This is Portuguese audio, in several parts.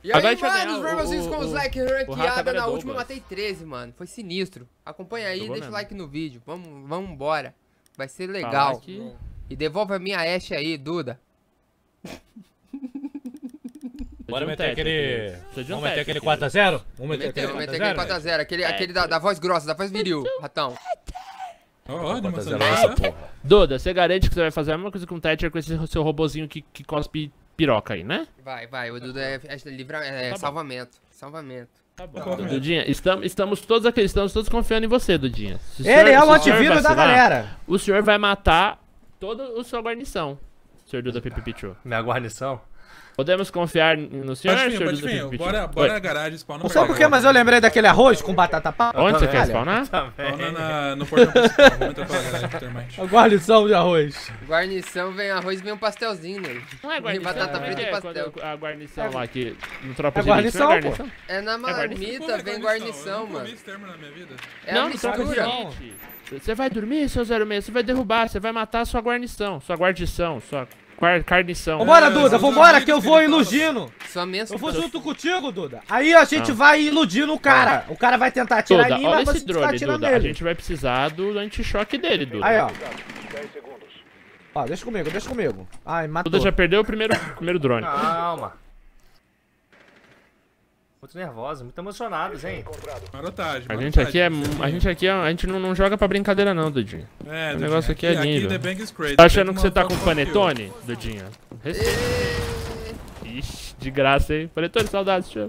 E aí, Agora mano, os Rainbow Six com os like ranqueada na última, eu Douglas. matei 13, mano. Foi sinistro. Acompanha aí, Jogou deixa o mesmo. like no vídeo. Vamos embora. Vai ser Falar legal. que- E devolve a minha Ashe aí, Duda. Bora um meter técnico, aquele... precisa de um Vamos meter aquele técnico. 4x0? Vamos meter Vamos aquele meter aquele 4x0. Aquele da voz grossa, da voz viril, ratão. Ó, animação 4x0 de essa massa. porra. Duda, você garante que você vai fazer a mesma coisa com o Thatcher com esse seu robozinho que cospe piroca aí, né? Vai, o Duda é Tá bom. salvamento. Salvamento. Tá bom. Dudinha, estamos todos confiando em você, Dudinha. Se o Ele é o senhor antivírus da vacilar, galera. O senhor vai matar toda a sua guarnição, senhor Duda Pipipichu. Minha guarnição? Podemos confiar no senhor, senhor Pode Duda vir, Pipipichu? bora na garagem, spawna Não pra sei cá. porquê, mas eu lembrei daquele arroz com batata palha. Onde você Olha, quer spawnar? Spawna no portão principal, vamos entrar pela garagem do termite. A guarnição de arroz. Guarnição, vem arroz e vem um pastelzinho nele. Não é Vem guarnição, batata como é frita que e é pastel. quando a guarnição lá que no Tropa É de Elite, não é guarnição, guarnição? É na Como marmita, é vem Eu guarnição, nunca mano. ouvi esse termo na minha vida. É Não, a no Tropa de mistura. Elite. Você vai dormir, seu 06, você vai derrubar, você vai matar a sua guarnição, sua carnição. Vambora, É, Duda, são vambora os que eu amigos vou que ele fala. iludindo. Sua mensa. Eu vou junto contigo, Duda. Aí a gente vai iludindo o cara. O cara vai tentar atirar Duda, em mim, olha mas você esse ficar drone, atirando Duda. A nele. gente vai precisar do anti-choque dele, Duda. Aí, ó. Ó, deixa comigo. Ai, matou. Duda já perdeu o primeiro drone. Calma. Muito nervosos, muito emocionados, hein? Marotagem. A gente aqui a gente não joga pra brincadeira não, Dudinho. É, O negócio aqui é nível. The Bank is crazy. Tá achando Tem que você tá uma com foto panetone, Dudinha? Respeita. Ixi, de graça, hein? Panetone, saudades, tio.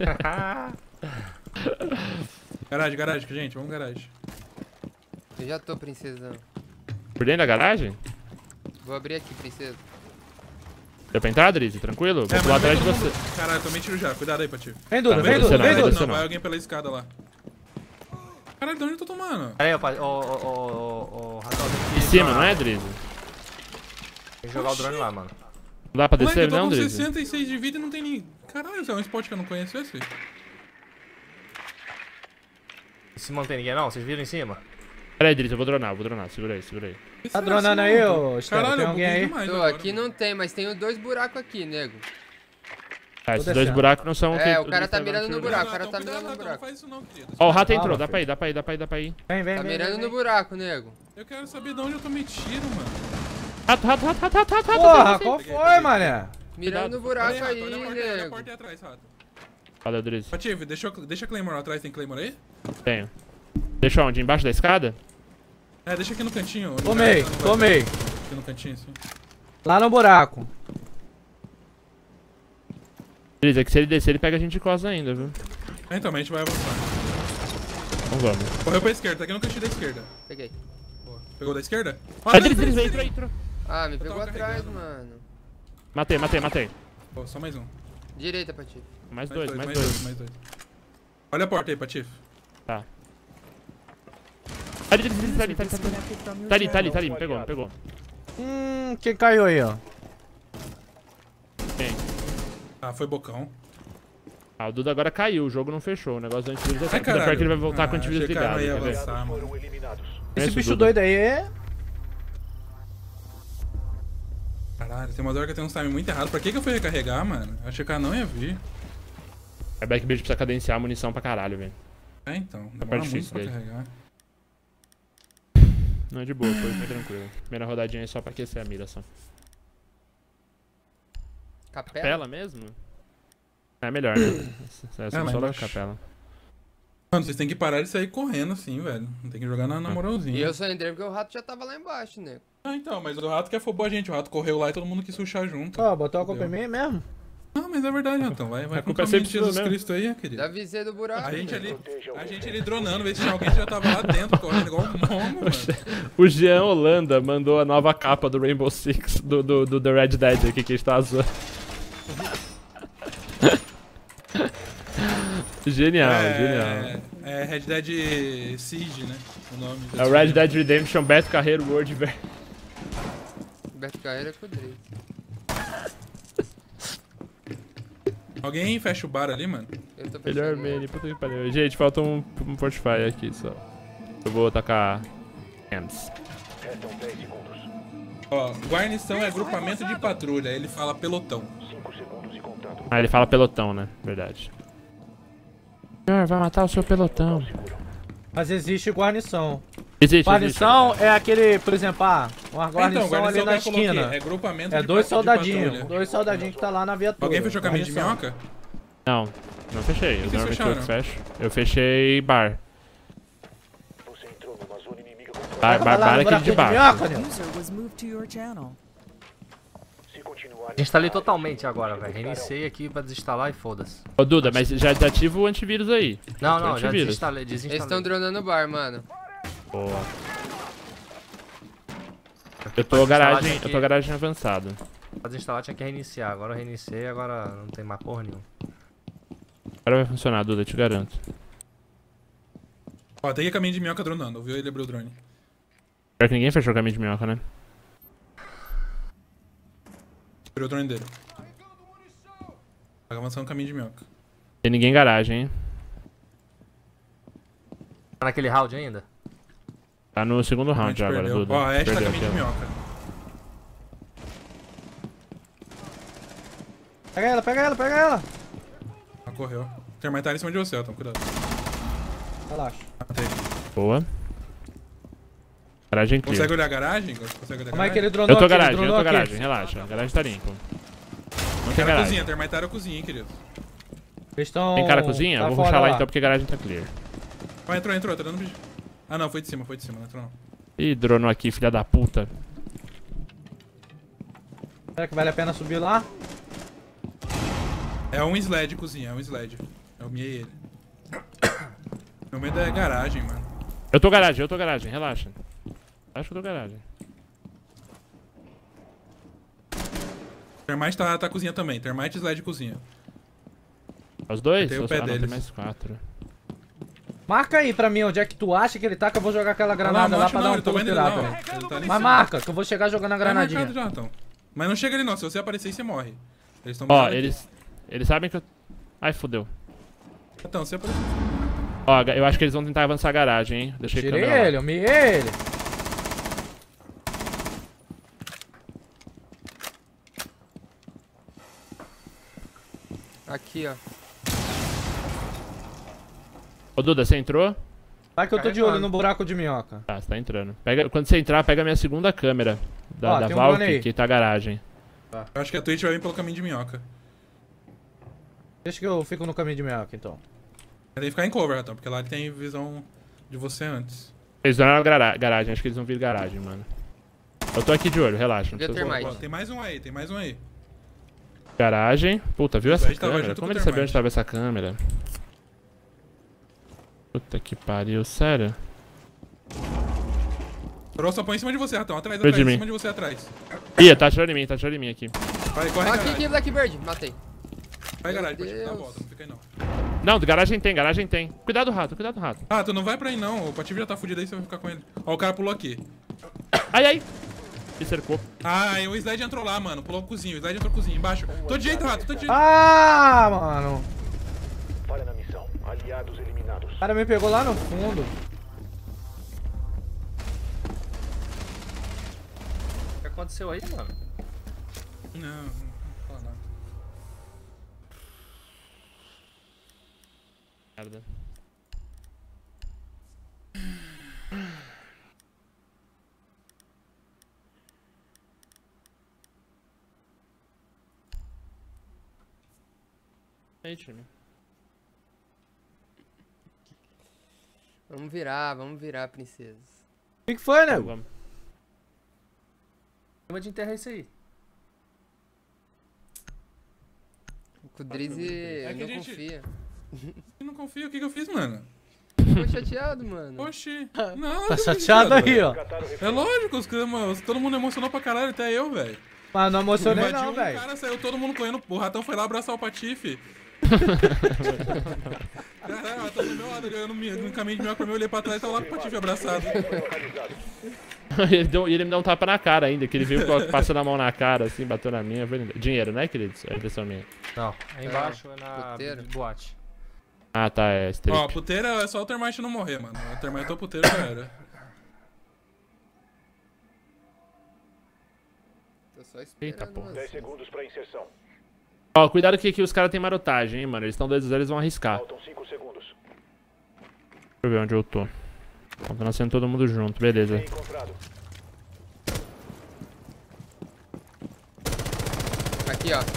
Garagem, gente, vamos garagem. Eu já tô, princesão. Por dentro da garagem? Vou abrir aqui, princesa. Deu pra entrar, Drizzy? Tranquilo? Vou pular atrás de você. Caralho, tomei tiro já, cuidado aí, Patife. Vem, Duda, Tá, vem, vai Duda, descer vem, não, Duda. vai Não, não. vai alguém pela escada lá. Caralho, de onde eu tô tomando? Aí, ô, Ratão, Em cima, não é, Drizzy? Tem que jogar o drone lá, mano. Não dá pra Moleque, descer, eu tô não, com Drizzy? 66 de vida e não tem ninguém. Caralho, isso é um spot que eu não conheço esse? Em cima não tem ninguém, não? Vocês viram em cima? Pera aí, Drizzy, eu vou dronar, segura aí. Que Tá será dronando assim, aí, mano? ô, Estela? Caralho, Tem eu alguém buguei aí? demais Tô, agora, aqui mano. não tem, mas tem 2 buracos aqui, nego. Tá, esses descendo. dois buracos não são É, que o cara tá Drizzy mirando no tirou. buraco, o cara Não, tá cuidado, mirando no não buraco. faz isso não, querido. Ó, o rato Calma, entrou, dá filho. pra ir. Vem. Tá mirando no buraco, nego. Eu quero saber de onde eu tomei tiro, mano. Rato. Porra, qual foi, mané? Mirando no Olha buraco aí, olha a nego. porta aí atrás, Rato. Valeu, Drizzy. Patife, deixa Claymore lá atrás, tem Claymore aí? Tenho. Deixa onde? Embaixo da escada? É, deixa aqui no cantinho. no Tomei. cara, não vai- Aqui no cantinho, assim. Lá no buraco. Drizzy, é que se ele descer, ele pega a gente de costas ainda, viu? Então, mas a gente vai avançar. Então vamos. Correu pra esquerda, tá aqui no cantinho da esquerda. Peguei. Boa. Pegou da esquerda? Ah, Drizzy, entrou. Ah, me pegou tava atrás, carregando. mano. Matei. Pô, só mais um. Direita, Patife. Mais Mais dois. dois. Olha a porta aí, Patife. Tá. Drizzy, tá ali, me pegou. Quem caiu aí, ó? Quem? Ah, foi bocão. Ah, o Duda agora caiu, o jogo não fechou, o negócio do antivírus é Ai, certo. caralho. Pior que ele vai voltar com o antivírus achei que o cara ligado, não ia quer ver? avançar, mano. Esse Conhece o bicho Duda? doido aí é... Caralho, tem umas horas que eu tenho um time muito errado. Pra que eu fui recarregar, mano? Achei que ela não ia vir. É Backbeard precisa cadenciar a munição pra caralho, velho. É, então. parte Demora muito difícil pra dele. carregar. Não, de boa, foi tranquilo. Primeira rodadinha aí só pra aquecer a mira só. Capela? Capela mesmo? É melhor, né? Essa mas só da acho- capela. Mano, vocês têm que parar de sair correndo assim, velho. Não tem que jogar na E moralzinha. eu só entrei porque o rato já tava lá embaixo, nego. Ah, então, mas o rato que afobou a gente. O rato correu lá e todo mundo quis rushar junto. Ó, botou a culpa em mim mesmo? Ah, mas é verdade, Ratão. Vai A com o culpa é caminho de sempre Jesus sua mesmo. Cristo aí, querido. Da visei do buraco. A gente nego. ali dronando, ver se tinha alguém que já tava lá dentro, correndo igual um mongo, mano. O Jean Holanda mandou a nova capa do Rainbow Six, do The Red Dead aqui que a gente tá zoando. Genial. É Red Dead Siege, né? O nome. É o Red Dead Redemption Beto Carreiro World Ver. Beto Carreira com o Drake. Alguém fecha o bar ali, mano? Eu tô Melhor fechando. mini, puta que pariu. Gente, falta um Fortify aqui só. Eu vou tacar Hams. Ó, guarnição é agrupamento de patrulha. Ele fala pelotão. Ah, ele fala pelotão, né? Verdade. Senhor, vai matar o seu pelotão. Mas existe guarnição. Existe. Guarnição é aquele, por exemplo, uma guarnição Então, ali na que eu coloquei, esquina. é grupamento É de dois de soldadinhos. patrulha. Dois soldadinhos que tá lá na viatura. Alguém fechou caminho de Guarnição. minhoca? Não, não fechei. que Eu vocês normalmente eu fecharam? fecho. Eu fechei bar. Vai Bar lá é no aquele de buraquinho bar. minhoca, Nil. User was moved to your channel. Instalei totalmente agora, velho. Reiniciei aqui pra desinstalar e foda-se. Ô Duda, mas já desativa o antivírus aí. Não, não, já Antivírus. desinstalei. Eles estão dronando o bar, mano. Boa. Aqui Eu pra tô desinstalar garagem, tinha que- avançado. Pra desinstalar tinha que reiniciar. Agora eu reiniciei, agora não tem mais porra nenhuma. Agora vai funcionar, Duda, eu te garanto. Ó, tem que caminho de minhoca dronando, viu? Ele abriu o drone. Pior que ninguém fechou o caminho de minhoca, né? Abriu o drone dele. Tá avançando o caminho de minhoca. Tem ninguém em garagem, hein? Tá naquele round ainda? Tá no segundo A round gente já agora, perdeu. Duda. Ó, a Ash tá Perdeu caminho de aqui, ó. minhoca. Pega ela, pega ela, pega ela. Ela correu. Termitar em cima de você, Elton, cuidado. Relaxa. Matei. Boa. Garagem clear. Consegue olhar a garagem? Consegue olhar a Como é que garagem? ele dronou Eu tô aqui? Ele garagem, dronou aqui. relaxa. A garagem tá limpa. Não tem Cara garagem. cozinha, termitar a cozinha, hein, querido. Eles estão... Tem cara cozinha? tá Eu vou fora rushar lá lá. então porque a garagem tá clear. Ó, entrou, tá dando bicho. Ah, não, foi de cima, não entrou não. Ih, dronou aqui, filha da puta. Será que vale a pena subir lá? É um sled cozinha, é um sled. Eu miei ele. Meu medo é garagem, mano. Eu tô garagem, relaxa. Acho que eu tô garagem. Termite tá cozinha também, Termite e sled cozinha. Os dois? Tem o pé Não, tem deles. mais 4. Marca aí pra mim onde é que tu acha que ele tá, que eu vou jogar aquela granada lá pra dar um ele tá pulo vendo ele pirata. não. Ele tá ali em Mas cima. marca, que eu vou chegar jogando a Tá granadinha. marcado já, então. Mas não chega ali não, se você aparecer aí você morre. Eles estão Ó, eles sabem que eu... Ai, fodeu. Então, se aparecer... Ó, eu acho que eles vão tentar avançar a garagem, hein. Deixei a Tirei câmera lá. ele, eu miei ele. Aqui, ó. Ô, Duda, você entrou? Vai que eu tô de olho no buraco de minhoca. Tá, você tá entrando. Quando você entrar, pega a minha segunda câmera da, Ó, da tem um drone Valk, aí. que tá a garagem. Eu acho que a Twitch vai vir pelo caminho de minhoca. Deixa que eu fico no caminho de minhoca, então. Tem que ficar em cover, Ratão, porque lá ele tem visão de você antes. Eles donaram a garagem, acho que eles vão vir garagem, mano. Eu tô aqui de olho, relaxa. Não Devia precisa... ter mais. Ó, tem mais um aí, tem mais um aí. Garagem. Puta, viu essa A gente tava câmera? junto Como com o ele sabia Termite. onde tava essa câmera? Puta que pariu, sério? Troll só põe em cima de você, Ratão, atrás, Foi de atrás, em mim. cima de você, atrás. Ih, tá atirando em mim aqui. Vai, corre, Aqui, garagem. aqui, Blackbird. Matei. Vai, Meu garagem, pode dar a Deus. volta, não fica aí não. Não, garagem tem. Cuidado do rato. Ah, tu não vai pra aí não, o Patife já tá fudido aí, você vai ficar com ele. Ó, o cara pulou aqui. Ai. Me cercou. Ah, e o Slide entrou lá, mano, pulou o cozinho, o Slide entrou no cozinho, embaixo. Tô de jeito, Rato, tô de jeito. Ah, mano. Falha na missão. Aliados eliminados. O cara me pegou lá no fundo. O que aconteceu aí, mano? Não fala nada. Merda. Aí, time. Vamos virar, princesas. O que foi, né? Vamos. Cima de enterrar isso aí. O Kudrizi É que não a gente- confia. Eu não confio, o que eu fiz, mano? Ficou chateado, mano. Oxi. Não, Tá eu tô chateado aí, ó. É lógico, todo mundo emocionou pra caralho, até eu, velho. Mas não emocionei Invadiu não, um velho. cara, saiu todo mundo correndo, o Ratão foi lá abraçar o Patife. Caralho, o Ratão do meu lado, eu no caminho de minhoca pra mim, eu olhei pra trás e tava lá com o Patife abraçado. Ele me deu um tapa na cara ainda, que ele veio passando a mão na cara, assim, bateu na minha. Dinheiro, né, queridos? É a impressão minha. Não, aí embaixo é na puteiro. boate. Ah, tá, é strip. Ó, puteira é só o Termite não morrer, mano. O Termite o puteiro já era. Tô só Eita, esperando. porra. você. 10 segundos pra inserção. Ó, cuidado que aqui os caras têm marotagem, hein, mano. Eles estão 2-0, eles vão arriscar. Faltam 5 segundos. Deixa eu ver onde eu tô. Tá nascendo todo mundo junto, beleza. Bem encontrado. Aqui, ó.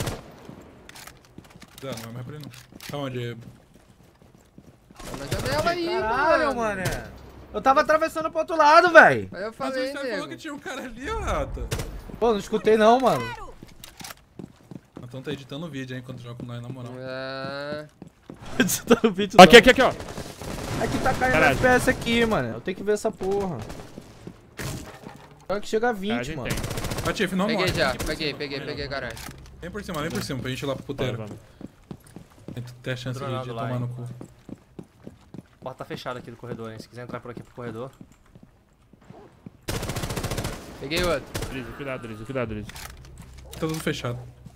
Não, não é mais pra ele não. Tá onde? Tá na janela aí, Caralho, mano. mano. Eu tava atravessando pro outro lado, velho. Aí eu Mas falei, você falou que nego. tinha um cara ali, ó, Rata. Pô, não escutei não, mano. Então tá editando o vídeo, hein, quando joga com nós, na moral. É... Editando o vídeo. Aqui, aqui, aqui, ó. Aqui tá caindo Caralho. FPS aqui, mano. Eu tenho que ver essa porra. Pior que chega a 20, Garagem mano. tem. Patife, não Peguei morre. já, Vem por cima. peguei, caralho. Vem por cima, pra gente ir lá pro puteiro. Vamos. Tem que ter a chance de Dronado lá, tomar hein. no cu. A porta tá fechada aqui do corredor, hein? Se quiser entrar por aqui pro corredor. Peguei outro. Drizzy, cuidado, Drizzy, cuidado, Drizzy. Tá tudo fechado.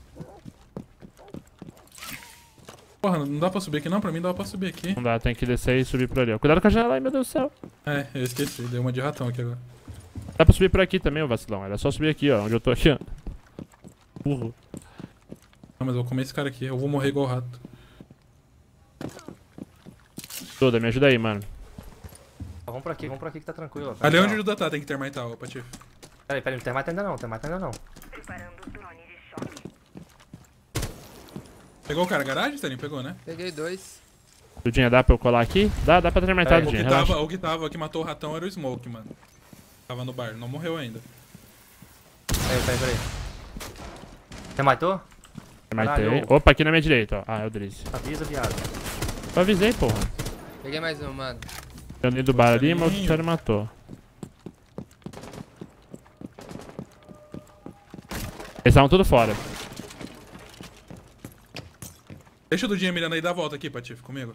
Porra, não dá pra subir aqui não? Pra mim dá pra subir aqui. Não dá, tem que descer e subir por ali, ó. Cuidado com a janela aí, meu Deus do céu. É, eu esqueci, deu uma de ratão aqui agora. Dá pra subir por aqui também, ô vacilão. Era só subir aqui, ó. Onde eu tô aqui, ó. Burro. Não, mas eu vou comer esse cara aqui, eu vou morrer igual o rato. Toda, me ajuda aí, mano. Ó, vamos por aqui que tá tranquilo. Ó. Ali é onde o Duda tá, tem que ter mais tal, ó, Patife. Peraí, não tem mata ainda não, Pegou o cara, garagem, Stanley? Pegou, né? Peguei 2. Dudinha, dá pra eu colar aqui? Dá pra terminar, É, Dudinha, relaxa. O que matou o ratão era o Smoke, mano. Tava no bar, não morreu ainda. Peraí. Você matou? Terminei. Caralho. Opa, aqui na minha direita, ó. Ah, é o Drizzy. Avisa, viado. Eu avisei, porra. Peguei mais um, mano. Eu andei do bar ali, mas o Carinho. cara matou. Eles estavam tudo fora. Deixa o Dudinha mirando aí, dá a volta aqui, Patife, comigo.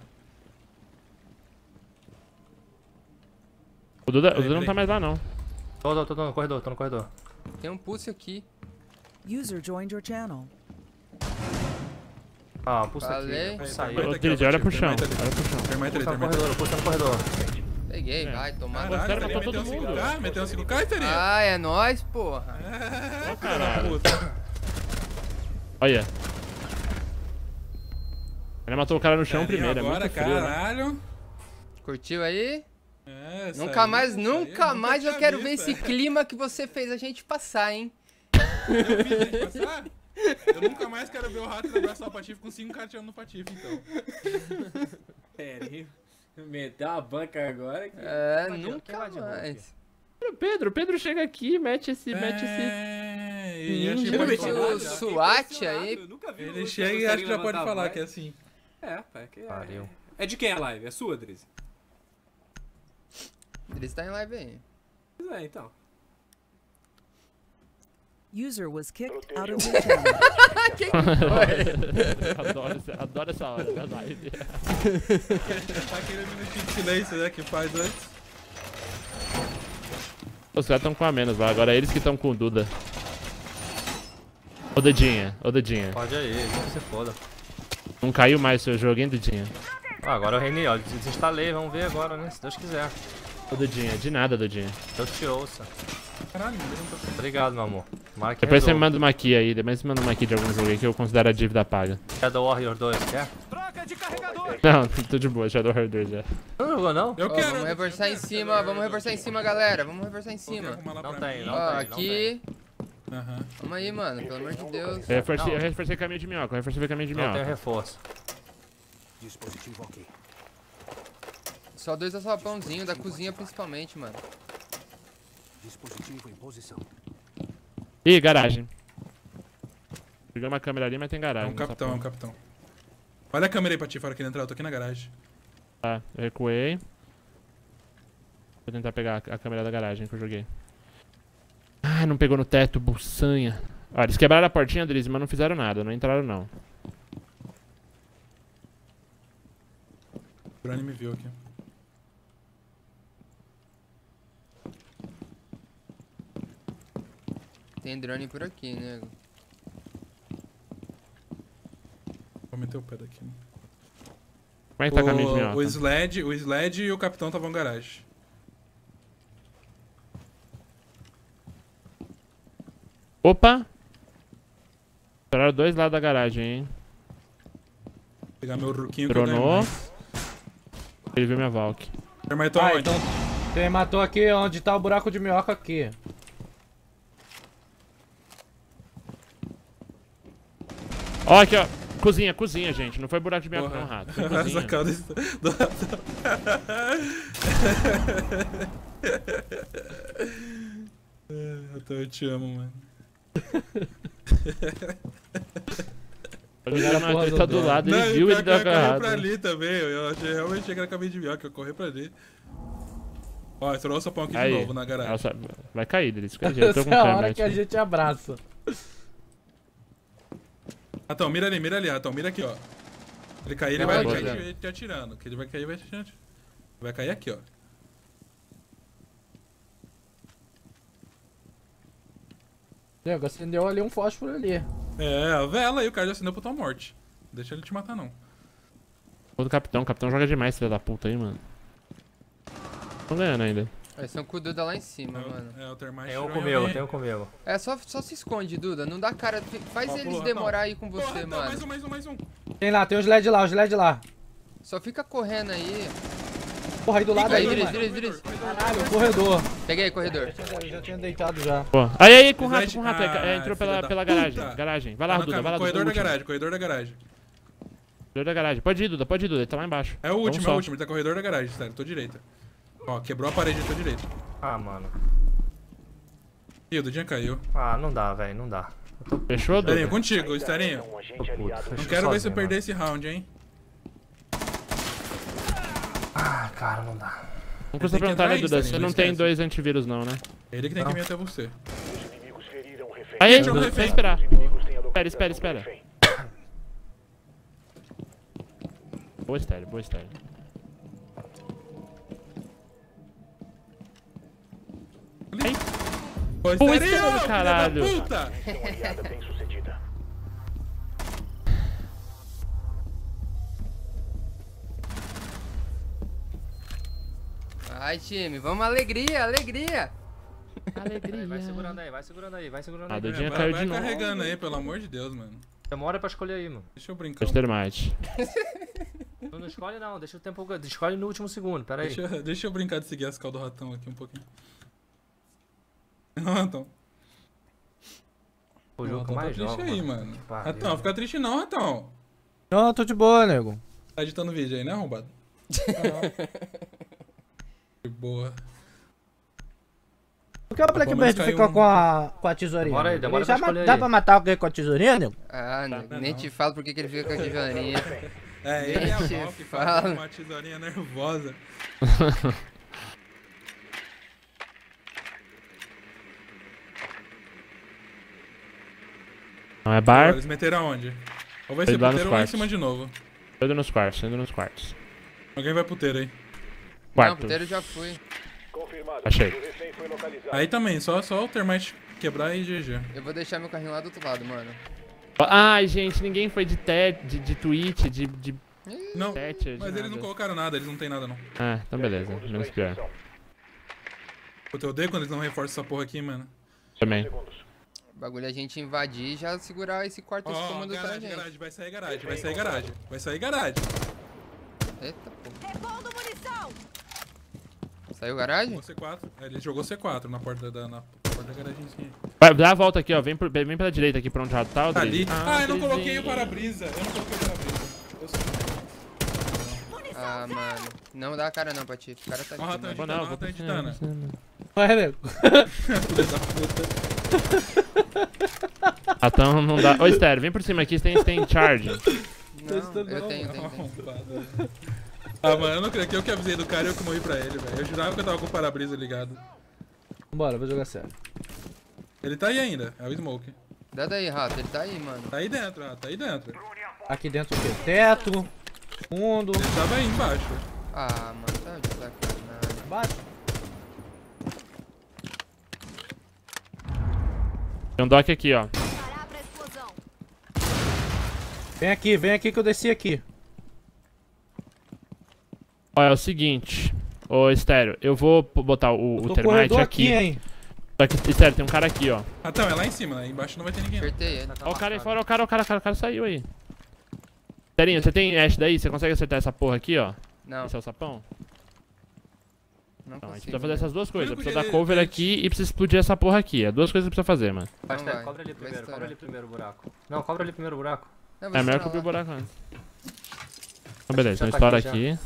O Duda, Peraí, não tá peraí. mais lá, não. Tô no corredor, Tem um pulse aqui. User joined your channel. Ah, pulsa Falei. aqui. Saiu. Vai Ô, aqui, ó, Drizzy, olha pro Patife, chão. termita ali. Olha pro chão. Termita ali, Pulsa no termita ali. corredor, pulsa no corredor. Peguei, É. vai tomar. Caralho, Caralho, matou meteu todo um mundo. 5K? Meteu um 5K, Stanley? Ah, é nóis, porra. É, caralho. puta. Olha. Ele matou o cara no chão Carinho primeiro, é agora, muito frio, né? caralho. Curtiu aí? É, essa Nunca aí, mais, essa aí nunca eu mais eu tinha quero ver visto, esse clima que você fez a gente passar, hein? Eu vi a gente passar? Eu nunca mais quero ver o rato abraçar o Patife com 5 caras no Patife, então. Pera aí. Meteu a banca agora. Que... É, Quem nunca vai de novo mais. O Pedro chega aqui, mete esse. É, e acho que Ninja. pode Meti falar o já. SWAT aí. Eu nunca vi Ele você chega e conseguir acho que já pode levantar a falar voz. que é assim. É, pai, que Pariu. é de quem a live? É sua, Drizzy? Eles tá em live aí. Pois é, então. User was kicked out of your channel. Adoro essa hora da live. Tá aquele minutinho de silêncio, né, que faz antes. Os caras estão com a menos lá, agora é eles que estão com o Duda. Ô Dudinha, ô Dudinha. Pode aí, que se foda. Não caiu mais seu jogo, hein, Dudinha? Ah, agora eu reinei, ó. Desinstalei, vamos ver agora, né? Se Deus quiser. Ô Dudinha, de nada, Dudinha. Deus te ouça. Caralho, ele não tá... Obrigado, meu amor. Tomara que Depois você me resolva. manda uma aqui aí, depois você manda uma aqui de algum jogo aí que eu considero a dívida paga. Shadow Warrior 2, quer? Não, tô de boa, Shadow Hard 2 já. Não jogou, não? Eu Ó, quero. vamos reforçar em cima, galera. Vamos reforçar em cima. Não tem, não. Ó, tem, aqui. Aham. Vamos aí, mano, pelo amor de Deus. Eu reforcei caminho de minhoca, eu reforcei caminho de Não tem minhoca. reforço. Dispositivo ok. Só 2 açapãozinhos, da cozinha principalmente, mano. Dispositivo em posição. Ih, garagem. Peguei uma câmera ali, mas tem É garagem. um nessa capitão, é um porra. capitão. Olha a câmera aí, Patife, fora que ele entrar, eu tô aqui na garagem. Tá, eu recuei. Vou tentar pegar a câmera da garagem que eu joguei. Ah, não pegou no teto, buçanha. Ó, eles quebraram a portinha, Drizzy, mas não fizeram nada, não entraram não. O Brani me viu aqui. Tem drone por aqui, nego. Vou meter o pé daqui. Né? Como é que tá o caminho de minhoca? O Sled e o capitão estavam em garagem. Opa! Estouraram dois lados da garagem, hein. Vou pegar meu ruquinho que eu ganho Dronou. mais. Ele viu minha Valk. Termitou Ah, aonde? então quem matou aqui onde tá o buraco de minhoca aqui. Ó, aqui, ó. Cozinha, cozinha, gente. Não foi buraco de minhoca, Porra. não, rato. Foi Essa cozinha. calda do ratão. Eu te amo, mano. Ele porra tá do do lado, ele Não, viu e ele pior deu que eu corri agarrado. pra ali também. Eu achei, realmente achei que era caminho de minhoca. Eu corri pra ali. Ó, estourou o sapão aqui Aí. de novo na garagem. Nossa, vai cair dele, de qualquer jeito. Eu tô Essa com é a câmera hora que a aqui. gente abraça. Ratão, mira ali, Ratão. Mira aqui, ó. Ele cair, ele Eu vai vou cair ajudar. te atirando. Que ele vai cair, vai te atirando. Vai cair aqui, ó. Nego, acendeu ali um fósforo ali. É, a vela aí, o cara já acendeu pra tua morte. Deixa ele te matar, não. O capitão joga demais, filho da puta aí, mano. Tô ganhando ainda. Eles são com o Duda lá em cima, mano. É, o Termite Tem um tirou em comigo, alguém. tem um comigo. É, só se esconde, Duda. Não dá cara. Faz Ó, eles pulou, demorar Ratão. aí com Porra, você, Ratão, mano. mais um. Tem lá, tem os LED lá, os LED lá. Só fica correndo aí. Porra, aí do lado aí, Aí, mano. Driz. Caralho, corredor. Peguei aí, corredor. Eu já tinha deitado já. Pô. Aí, com o Slide- rato. Ah, Entrou filha da pela puta. garagem. Garagem. Vai lá, Tá no Duda, vai lá, Duda. corredor da último. garagem, corredor da garagem. Corredor da garagem. Pode ir, Duda, ele tá lá embaixo. É o Vamos último, só. ele tá no corredor da garagem, sério, tô direita. Ó, quebrou a parede da tua direita. Ah, mano. Ih, o Dudinha caiu. Ah, não dá, velho, não dá. Fechou, Estarinho, Duda? contigo, Estarinho. Um agente Tô puto. aliado. Não Fechou quero ver você sozinho, perder mano. esse round, hein. Ah, cara, não dá. Não custa Tem que perguntar, né, entrar aí, Duda? Estarinho, Você não não tem esquece. 2 antivírus, não, né? Ele que tem que Não. vir até você. Os inimigos feriram o refém. Aí, Deixa eu Duda, refém. vai esperar. Os inimigos têm a Espera. localização do refém. Boa estéreo, boa estéreo. Ô, Pô, Estarinho, Estarinho, filha caralho. da puta! Missão aliada bem sucedida. Vai, time. Vamos, alegria. Vai segurando aí, vai segurando aí, vai segurando Ah, aí. Dudinha Vai caiu de novo. carregando aí, pelo amor de Deus, mano. Demora pra escolher aí, mano. Deixa eu brincar. Termite. Não escolhe não, deixa o tempo. Escolhe no último segundo, pera aí. Deixa eu brincar de seguir as caldas do ratão aqui um pouquinho. Não, Ratão. O jogo que Ratão eu tá mais triste jogo, aí, mano. mano. Que pariu. Ratão, fica triste não, Ratão. Não, tô de boa, nego. Tá editando vídeo aí, né, arrombado? De boa. Por que o Black Pelo menos Bird caiu fica um- com a tesourinha? Demora aí, Ele demora já pra escolher dá aí. pra matar alguém com a tesourinha, nego? Ah, nem te falo porque que ele fica com a tesourinha. É, ele é a Deixa Val que eu faz falar. uma tesourinha nervosa. Não, é bar. Eles meteram aonde? Ou vai Ele ser lá nos puteiro ou lá em quartos. cima de novo. Indo nos quartos. Alguém vai puteiro aí. Não, Quarto. puteiro já fui. Confirmado. Achei. O refém foi localizado. Aí também, só o Termite quebrar e GG. Eu vou deixar meu carrinho lá do outro lado, mano. Ai, gente, ninguém foi de Twitch, de Não, Thatcher, de mas eles não nada. colocaram nada, eles não tem nada não. Ah, então beleza. Menos pior. Puta, eu odeio quando eles não reforçam essa porra aqui, mano. Também. O bagulho é a gente invadir e já segurar esse quarto Ó, cômodo pra garagem, gente. garagem, vai sair garagem, vai sair garagem. Vai sair garagem. Eita, porra. Saiu garagem? Jogou C4. É, ele jogou C4 na porta da garagenzinha. Vai, dá a volta aqui, ó. Vem pela direita aqui pra onde já tá o Tá Drizzy. ali. Ah, eu não Drizzy. coloquei o para-brisa. Eu não coloquei o para-brisa. Eu sei. Ah, mano. Não dá a cara não, Pati. O cara tá Ó, aqui, Ratão, mano. Vou não, vou Tá continuar, editando. continuando. Vai, nego. Filha da puta. Ratão não dá. Ô, Estéreo, vem por cima aqui, você tem charge. Não, eu tenho. Arrombado. Ah, mano, eu não creio que eu que avisei do cara e eu que morri pra ele, velho. Eu jurava que eu tava com o para-brisa ligado. Vambora, vou jogar sério. Ele tá aí ainda, é o Smoke. Dá daí, rato. Ele tá aí, mano. Tá aí dentro, tá aí dentro. Aqui dentro o quê? Teto, fundo, Ele tava aí embaixo. Ah, mano. Tá de sacanagem. baixo. Tem um dock aqui, ó. Vem aqui que eu desci aqui. Ó, é o seguinte. Ô, Estéreo, eu vou botar o Tô Termite corredor aqui. aqui, hein. Só que, sério, tem um cara aqui, ó. Ratão, é lá em cima, né? Embaixo não vai ter ninguém. Acertei ele. Ó o cara aí fora, ó o cara saiu aí. Serinho, você tem Ash daí? Você consegue acertar essa porra aqui, ó? Não, Esse é o sapão? não Não, a gente consigo. precisa fazer essas duas coisas. único Precisa dar que ele- cover aqui e precisa explodir essa porra aqui. É duas coisas que precisa fazer, mano. Vai, Não Stélio, vai. cobra ali Vai primeiro, estourar. cobra ali primeiro o buraco. Não, cobra ali primeiro o buraco. Não, vou É melhor estourar cobrir o lá. buraco antes. Então, beleza, Já então tá estoura aqui, aqui.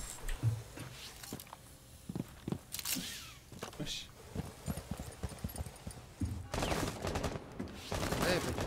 Oxi. Aí, Petit.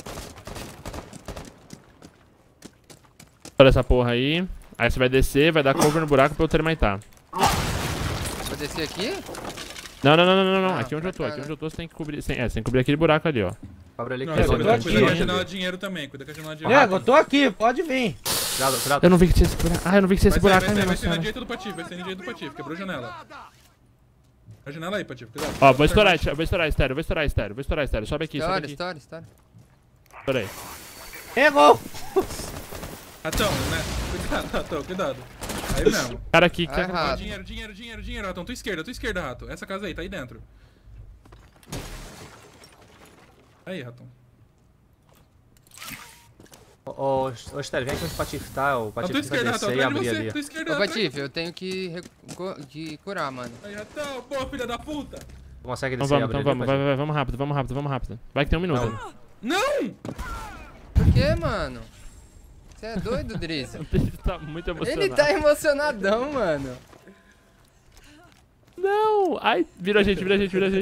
Estoura essa porra aí. Aí você vai descer, vai dar cover no buraco pra eu termitar. Vou descer aqui? Não. Ah, Aqui onde eu tô, pra aqui cá, onde eu tô você tem que cobrir. Você tem que cobrir aquele buraco ali, ó. Cobra ali que Não, tem essa cuida, aqui. cuida com a aqui. janela de dinheiro também. Cuida com a janela de dinheiro. Nego, eu tô aqui, pode vir. Cuidado, cuidado. Eu não vi que tinha esse buraco. Ah, eu não vi que tinha esse buraco, ai, vai meu ser na Deus. direita do Patife, vai ser na direita do Patife. Quebrou a janela. A janela aí, Patife, cuidado. Ó, vou estourar, estéreo, vou estourar, estéreo. Sobe aqui, sobe História, aqui. história. Estourei. Pegou. Ratão, né? Cuidado, Ratão, cuidado. Aí mesmo. Cara aqui, Ai, cara. rato. Ó, dinheiro, Ratão. Tua esquerda, Rato. Essa casa aí, tá aí dentro. Aí, Ratão. Ô, Stélio, vem aqui onde o Patife tá. O Na Patife tua vai esquerda, Ratão. descer e Atrás de abrir você. ali. Tua esquerda, Ô, atrás. Patife, eu tenho que curar, mano. Aí, Ratão. Pô, filha da puta. Tu consegue Então descer e vamos, abrir então ali, vamos, Patife? vai, vamos rápido. Vai que tem um minuto. Não! Por que, mano? Você é doido, Drizzy? Ele tá muito emocionado. Ele tá emocionadão, mano. Não! Ai, vira a gente.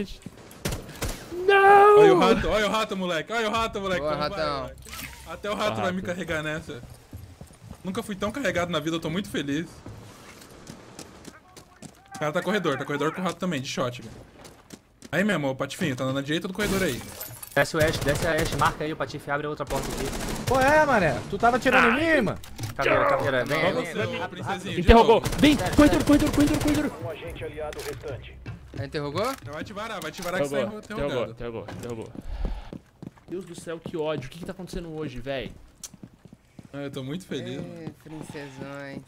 Não! Olha o rato, moleque. Boa, Como vai, Ratão. moleque. Até o rato Boa, vai me Rato. carregar nessa. Nunca fui tão carregado na vida, eu tô muito feliz. O cara tá corredor com o rato também, de shot, velho. Aí mesmo, o Patifinho, tá na direita do corredor aí. Desce o Ash, marca aí o Patife, abre a outra porta aqui. Pô, mané. Tu tava tirando em mim, mano? Caveira, vem Só aí. você, princesinho. de Interrogou! novo. Vem! Corredor! Um agente aliado restante. Já interrogou? Vai te varar que você tá interrogado. Interrogou. Deus do céu, que ódio. O que tá acontecendo hoje, velho? Ah, eu tô muito feliz, mano. Princesões.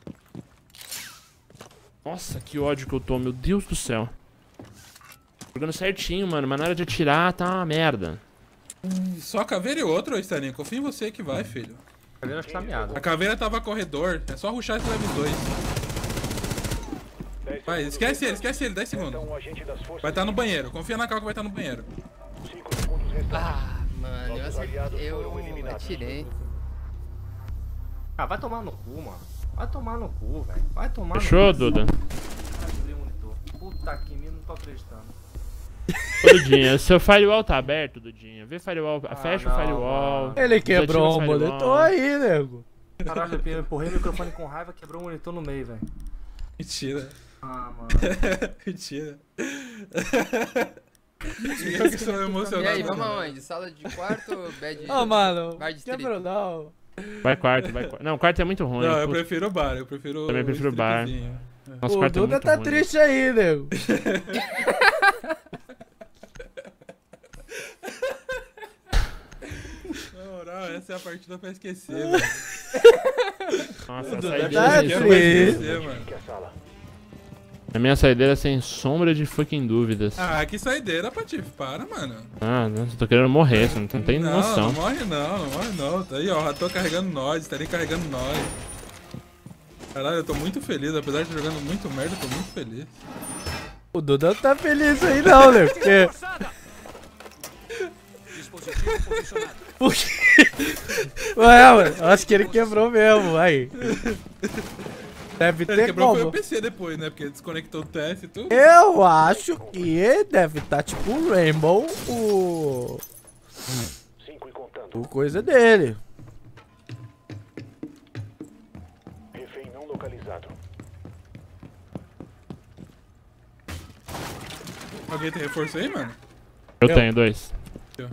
Nossa, que ódio que eu tô, meu Deus do céu. Jogando certinho, mano, mas na hora de atirar tá uma merda. Só a caveira e outro, ô Estalinho. Confia em você que vai, filho. Caveira acho que tá miado. A caveira tava corredor, é só rushar esse level 2. Vai, esquece ele, 10 segundos. Um agente das forças. Vai estar no banheiro, confia na Cal que vai estar no banheiro. 5 segundos restantes. Ah, mano, eu atirei. Ah, vai tomar no cu, mano. Vai tomar no cu, velho. Vai tomar Fechou, no cu. Duda? Cara, abri o monitor. Puta que me não tô acreditando. Ô, Dudinha, seu firewall tá aberto, Dudinha. Vê firewall, fecha o não, firewall. mano. Ele quebrou o Desatira monitor aí, nego. Caralho, eu empurrei o microfone com raiva, quebrou o monitor no meio, velho. Mentira. Ah, mano. Mentira. Eu que sou emocionado. E aí, vamos mano. aonde? Sala de quarto ou bed? Ô, mano. Bar distrito. Quebrou não. Vai quarto. Não, quarto é muito ruim. Não, eu puta. prefiro o bar, eu prefiro Também prefiro o bar. stripzinho. Nossa, O quarto é Duda muito tá ruim. triste aí, nego. Na moral, essa é a partida pra esquecer, velho. Nossa, a Duda saideira tá sem... Quero triste. pra esquecer, mano. Que a sala. A minha saideira sem sombra de fucking dúvidas. Ah, que saideira, Patife. Para, mano. Ah, nossa, eu tô querendo morrer, você não tem Não, noção. não morre não. Tá aí, ó, já tô carregando nós, tá ali carregando nós. Caralho, eu tô muito feliz, apesar de jogando muito merda, eu tô muito feliz. O Duda não tá feliz aí não, nego. Porque... Por quê? Ué, mano, acho que ele quebrou mesmo, aí. Deve Ele ter quebrou foi como. o PC depois, né? Porque ele desconectou o TS e tudo. Eu acho que deve estar tipo o Rainbow, o 5 e contando. coisa dele. Refém não localizado. Alguém tem reforço aí, mano? Eu tenho 2. Eu.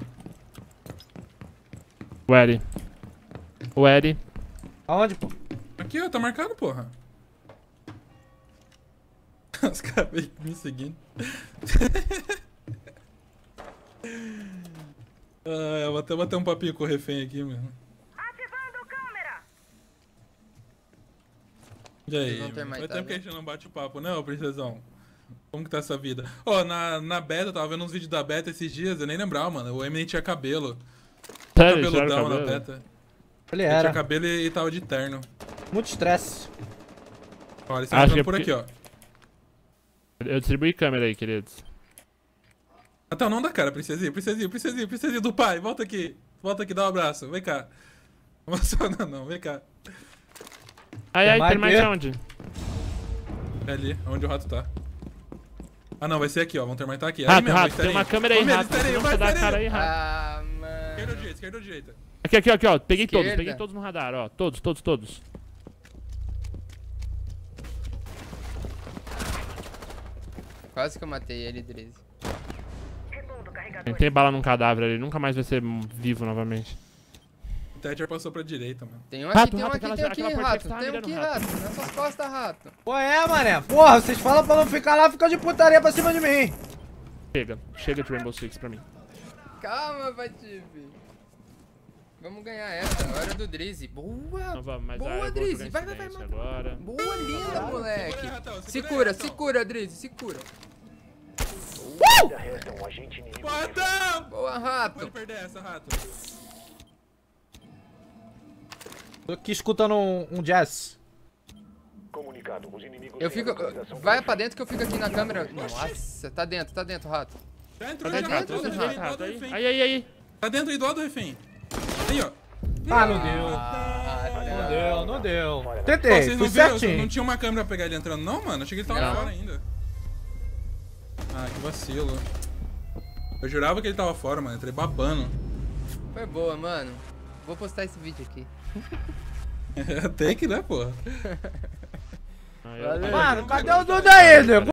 O Eri. Aonde, pô? Aqui, ó, tá marcado, porra. Os caras meio que me seguindo. Eu vou até bater um papinho com o refém aqui, mano. Ativando câmera! E aí? Vocês vão ter mais Faz tempo tarde, que a gente não bate o papo, né, ô princesão? Como que tá essa vida? Ó, na beta, eu tava vendo uns vídeos da beta esses dias, eu nem lembrava, mano. O Eminem tinha cabelo. Sério, tiraram o Cabeludão na cabelo? beta. Ele Ele era. tinha cabelo e tava de terno. Muito estresse. Ó, eles estão Acho que entrando é por aqui, ó. Eu distribuí câmera aí, queridos. Até o não dá cara, princesinha do pai. Volta aqui, dá um abraço. Vem cá. Não emociona não, vem cá. Ai, mais tem mais ver? onde? É ali, onde o rato tá. Ah não, vai ser aqui, ó. Vamos terminar aqui. Rato, mesmo, rato, tem uma câmera aí, Come ele, rato. estaria, Não vai, você dá a estaria. cara aí, rato. Ah, mano. Esquerda ou direita? Aqui, ó. Peguei Esquerda. peguei todos no radar, ó. Todos. Quase que eu matei ele, Drizzy. Tem bala num cadáver ali, nunca mais vai ser vivo novamente. O Thatcher passou pra direita, mano. Tem um aqui, Rato, tem um rato, aqui, aquela- tem um aqui, aquela porta que rato. tava Tem um mirando aqui, rato. rato. Nas suas costas, rato. Pô, é, mané. Porra, vocês falam pra não ficar lá, fica de putaria pra cima de mim. Chega de Rainbow Six pra mim. Calma, Patife. Vamos ganhar essa. Hora do Drizzy. Boa. Não vamos, mas Boa, eu vou Drizzy. jogar em Vai, silêncio mano. agora. Boa, linda, moleque. Segura aí, ratão, Se segura aí, cura, ratão. se cura, Drizzy. Se cura. Ainda resta um agente inimigo. Ratão! Boa, rato. Pode perder essa, rato. Tô aqui escutando um jazz. Comunicado. Os inimigos Eu têm fico. localização Vai do pra dentro que eu fico aqui na câmera. Nossa, tá dentro, rato. Já entrou, Tá já. dentro, Do né, refém, do Rato, lado do aí. refém. Aí. Tá dentro aí do lado do refém. Aí, ó. Ah, não deu. Não deu. Tentei, Vocês fui não viram? Não certinho. tinha uma câmera pra pegar ele entrando, não, mano? Achei que ele tava Não. fora ainda. Ah, que vacilo. Eu jurava que ele tava fora, mano. Entrei babando. Foi boa, mano. Vou postar esse vídeo aqui. Tem que, né, porra? Aí eu- Valeu. Mano, cadê o Duda aí, nego?